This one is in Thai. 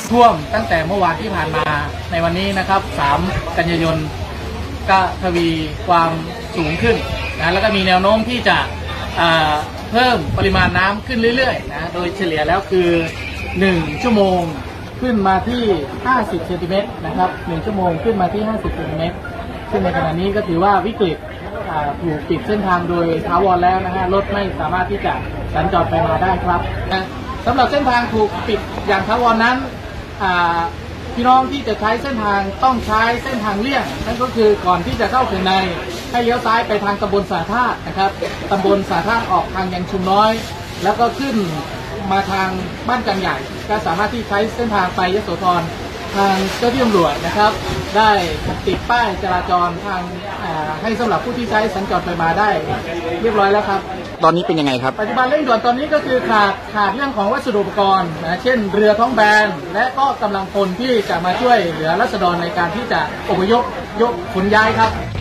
ท่วมตั้งแต่เมื่อวานที่ผ่านมาในวันนี้นะครับ3 กันยายนก็ทวีความสูงขึ้นนะแล้วก็มีแนวโน้มที่จะเพิ่มปริมาณน้ำขึ้นเรื่อยๆนะโดยเฉลี่ยแล้วคือ1 ชั่วโมงขึ้นมาที่50 เซนติเมตรนะครับ1 ชั่วโมงขึ้นมาที่50 เซนติเมตรซึ่งในขณะนี้ก็ถือว่าวิกฤตถูกปิดเส้นทางโดยถาวรแล้วนะฮะรถไม่สามารถที่จะสัญจรไปมาได้ครับนะสำหรับเส้นทางถูกปิดอย่างถาวรนั้นพี่น้องที่จะใช้เส้นทางต้องใช้เส้นทางเลี่ยงนั่นก็คือก่อนที่จะเข้าถึงในให้เลี้ยวซ้ายไปทางตำบลสาธาตุนะครับตำบลสาธาตุออกทางยังชุมน้อยแล้วก็ขึ้นมาทางบ้านจันใหญ่ก็สามารถที่ใช้เส้นทางไปยโสธรทางเจ้าที่ตำรวจนะครับได้ติดป้ายจราจรทางให้สำหรับผู้ที่ใช้สัญจรไปมาได้เรียบร้อยแล้วครับตอนนี้เป็นยังไงครับปัจจุบันเร่งด่วนตอนนี้ก็คือขาดเรื่องของวัสดุอุปกรณ์เช่นเรือท้องแบนและก็กำลังพลที่จะมาช่วยเหลือราษฎรในการที่จะอพยพขนย้ายครับ